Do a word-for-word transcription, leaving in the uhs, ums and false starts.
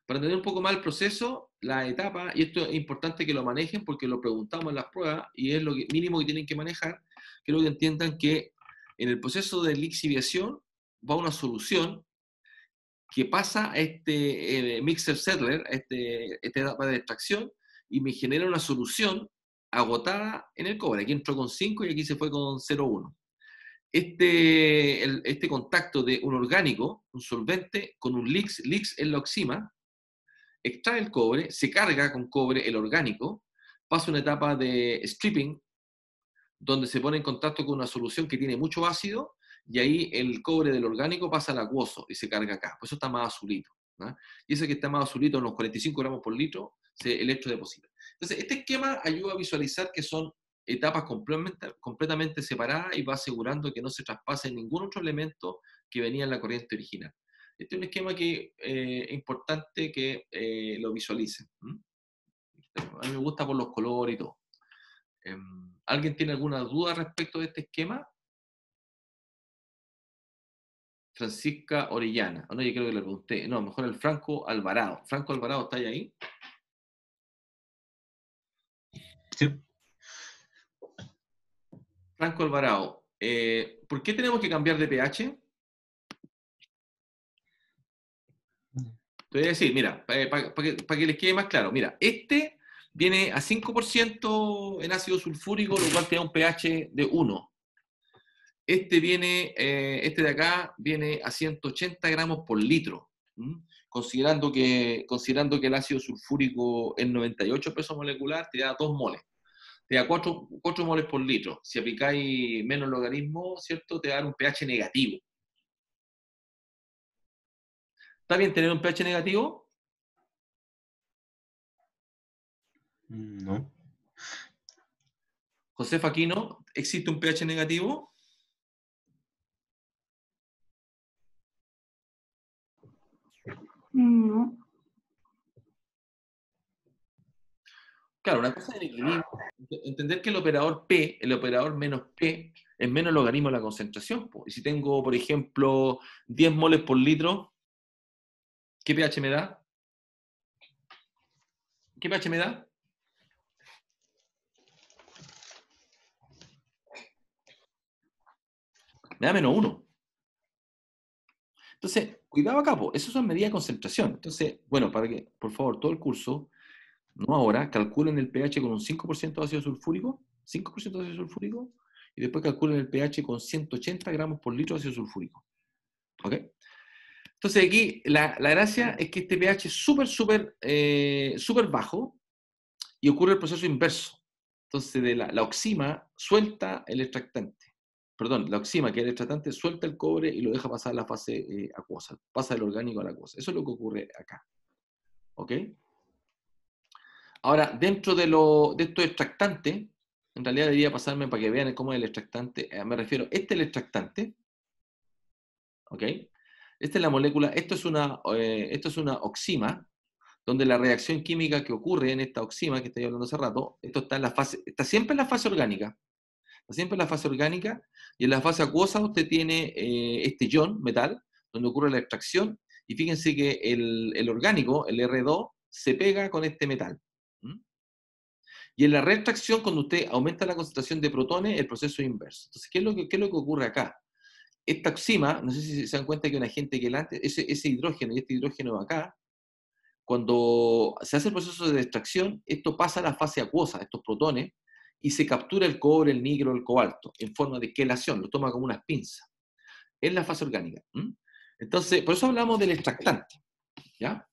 Para entender un poco más el proceso, la etapa, y esto es importante que lo manejen porque lo preguntamos en las pruebas y es lo que, mínimo que tienen que manejar, quiero que entiendan que en el proceso de lixiviación va una solución que pasa a este eh, mixer settler, a este, esta etapa de extracción, y me genera una solución agotada en el cobre. Aquí entró con cinco y aquí se fue con cero coma uno. Este, el, este contacto de un orgánico, un solvente, con un Lix, Lix es la oxima, extrae el cobre, se carga con cobre el orgánico, pasa una etapa de stripping, donde se pone en contacto con una solución que tiene mucho ácido, y ahí el cobre del orgánico pasa al acuoso y se carga acá. Por eso está más azulito, ¿no? Y ese que está más azulito, unos cuarenta y cinco gramos por litro, se electrodeposita. Entonces, este esquema ayuda a visualizar que son etapas completamente, completamente separadas y va asegurando que no se traspase ningún otro elemento que venía en la corriente original. Este es un esquema que eh, es importante que eh, lo visualicen. ¿Mm? A mí me gusta por los colores y todo. Eh, ¿Alguien tiene alguna duda respecto de este esquema? Francisca Orellana. Oh, no, yo creo que le pregunté. No, mejor el Franco Alvarado. Franco Alvarado, ¿está ahí? Sí. Franco Alvarado, eh, ¿por qué tenemos que cambiar de pH? Te voy a decir, mira, para pa, pa que, pa que les quede más claro, mira, este viene a cinco por ciento en ácido sulfúrico, lo cual tiene un pH de uno. Este viene, eh, este de acá viene a ciento ochenta gramos por litro, ¿m? Considerando que, considerando que el ácido sulfúrico es noventa y ocho peso molecular, te da dos moles. Te da cuatro, cuatro moles por litro. Si aplicáis menos logaritmo, ¿cierto? Te da un pH negativo. ¿Está bien tener un pH negativo? No. José Faquino, ¿existe un pH negativo? No. Claro, una cosa es el entender que el operador P, el operador menos P, es menos logaritmo de la concentración. Y si tengo, por ejemplo, diez moles por litro, ¿qué pH me da? ¿Qué pH me da? Me da menos uno. Entonces, cuidado acá, po. Eso son medidas de concentración. Entonces, bueno, para que, por favor, todo el curso, no ahora, calculen el pH con un cinco por ciento de ácido sulfúrico, cinco por ciento de ácido sulfúrico, y después calculen el pH con ciento ochenta gramos por litro de ácido sulfúrico. ¿Ok? Entonces aquí la, la gracia es que este pH es súper, súper, eh, súper bajo y ocurre el proceso inverso. Entonces de la, la oxima suelta el extractante. Perdón, la oxima, que es el extractante, suelta el cobre y lo deja pasar a la fase eh, acuosa. Pasa del orgánico a la acuosa. Eso es lo que ocurre acá. ¿Ok? Ahora, dentro de, lo, de estos extractantes, en realidad debería pasarme para que vean cómo es el extractante. Eh, me refiero, este es el extractante. ¿Ok? Esta es la molécula, esto es una, eh, esto es una oxima, donde la reacción química que ocurre en esta oxima que estoy hablando hace rato, esto está, en la fase, está siempre en la fase orgánica. Está siempre en la fase orgánica, y en la fase acuosa usted tiene eh, este ion, metal, donde ocurre la extracción, y fíjense que el, el orgánico, el erre dos, se pega con este metal. ¿Mm? Y en la reextracción, cuando usted aumenta la concentración de protones, el proceso es inverso. Entonces, ¿qué es lo que, qué es lo que ocurre acá? Esta oxima, no sé si se dan cuenta que un agente que delante, ese, ese hidrógeno y este hidrógeno acá, cuando se hace el proceso de extracción, esto pasa a la fase acuosa, estos protones, y se captura el cobre, el níquel, el cobalto, en forma de quelación, lo toma como unas pinzas. Es la fase orgánica. ¿Mm? Entonces, por eso hablamos del extractante. ¿Ya?